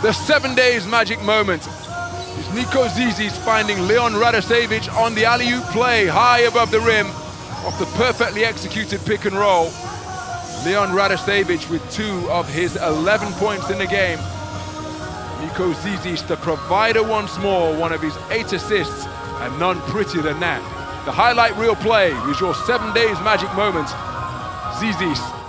The 7 days magic moment is Nico Zisis finding Leon Radosevic on the alley-oop play high above the rim off the perfectly executed pick and roll. Leon Radosevic with 2 of his 11 points in the game. Nico Zisis, the provider once more, one of his 8 assists, and none prettier than that. The highlight reel play is your 7 days magic moment. Zisis